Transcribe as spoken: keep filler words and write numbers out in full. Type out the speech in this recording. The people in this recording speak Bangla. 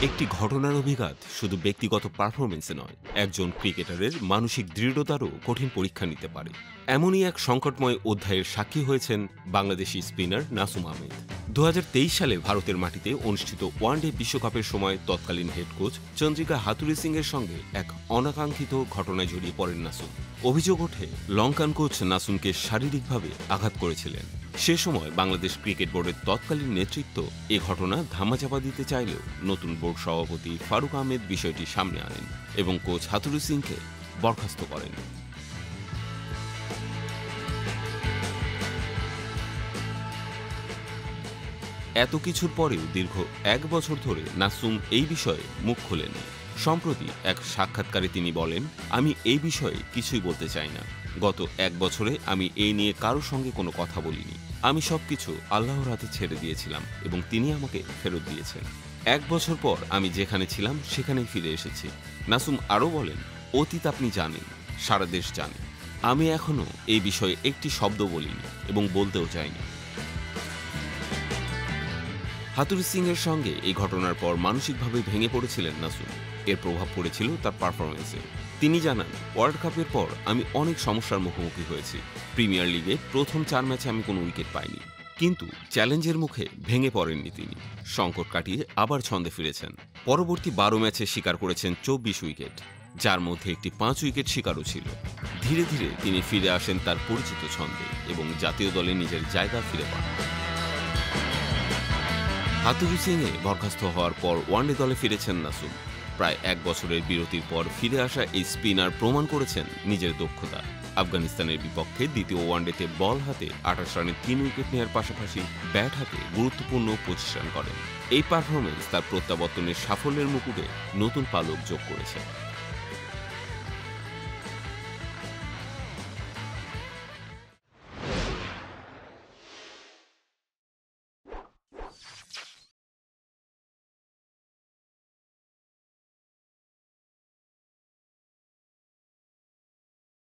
একটি ঘটনার অভিঘাত শুধু ব্যক্তিগত পারফরমেন্সে নয়, একজন ক্রিকেটারের মানসিক দৃঢ়তারও কঠিন পরীক্ষা নিতে পারে। এমনই এক সংকটময় অধ্যায়ের সাক্ষী হয়েছেন বাংলাদেশি স্পিনার নাসুম আহমেদ। দু হাজার তেইশ সালে ভারতের মাটিতে অনুষ্ঠিত ওয়ানডে বিশ্বকাপের সময় তৎকালীন হেড কোচ চন্দ্রিকা হাথুরুসিং সিংয়ের সঙ্গে এক অনাকাঙ্ক্ষিত ঘটনায় জড়িয়ে পড়েন নাসুম। অভিযোগ ওঠে, লঙ্কান কোচ নাসুমকে শারীরিকভাবে আঘাত করেছিলেন। সে সময় বাংলাদেশ ক্রিকেট বোর্ডের তৎকালীন নেতৃত্ব এ ঘটনা ধামাচাপা দিতে চাইলেও নতুন বোর্ড সভাপতি ফারুক আহমেদ বিষয়টি সামনে আনেন এবং কোচ হাথুরুসিং সিংকে বরখাস্ত করেন। এত কিছুর পরেও দীর্ঘ এক বছর ধরে নাসুম এই বিষয়ে মুখ খোলেননি। সম্প্রতি এক সাক্ষাৎকারে তিনি বলেন, আমি এই বিষয়ে কিছুই বলতে চাই না। গত এক বছরে আমি এই নিয়ে কারোর সঙ্গে কোনো কথা বলিনি। আমি সবকিছু আল্লাহর হাতে ছেড়ে দিয়েছিলাম এবং তিনি আমাকে ফেরত দিয়েছেন। এক বছর পর আমি যেখানে ছিলাম সেখানেই ফিরে এসেছি। নাসুম আরও বলেন, অতীত আপনি জানেন, সারা দেশ জানে। আমি এখনও এই বিষয়ে একটি শব্দ বলিনি এবং বলতেও চাইনি। হাথুরুসিং সিংয়ের সঙ্গে এই ঘটনার পর মানসিকভাবে ভেঙে পড়েছিলেন নাসুম। এর প্রভাব পড়েছিল তার পারফরমেন্সে। তিনি জানান, ওয়ার্ল্ড কাপের পর আমি অনেক সমস্যার মুখোমুখি হয়েছি। প্রিমিয়ার লিগে প্রথম চার ম্যাচে আমি কোনো উইকেট পাইনি, কিন্তু চ্যালেঞ্জের মুখে ভেঙে পড়েননি তিনি। সংকট কাটিয়ে আবার ছন্দে ফিরেছেন। পরবর্তী বারো ম্যাচে শিকার করেছেন চব্বিশ উইকেট, যার মধ্যে একটি পাঁচ উইকেট শিকারও ছিল। ধীরে ধীরে তিনি ফিরে আসেন তার পরিচিত ছন্দে এবং জাতীয় দলে নিজের জায়গা ফিরে পান। হাথুরুসিং এ বরখাস্ত হওয়ার পর ওয়ানডে দলে ফিরেছেন নাসুম। প্রায় এক বছরের বিরতির পর ফিরে আসা এই স্পিনার প্রমাণ করেছেন নিজের দক্ষতা। আফগানিস্তানের বিপক্ষে দ্বিতীয় ওয়ানডেতে বল হাতে আঠাশ রানে তিন উইকেট নেওয়ার পাশাপাশি ব্যাট হাতে গুরুত্বপূর্ণ পঁচিশ রান করেন। এই পারফরমেন্স তার প্রত্যাবর্তনের সাফল্যের মুকুটে নতুন পালক যোগ করেছে।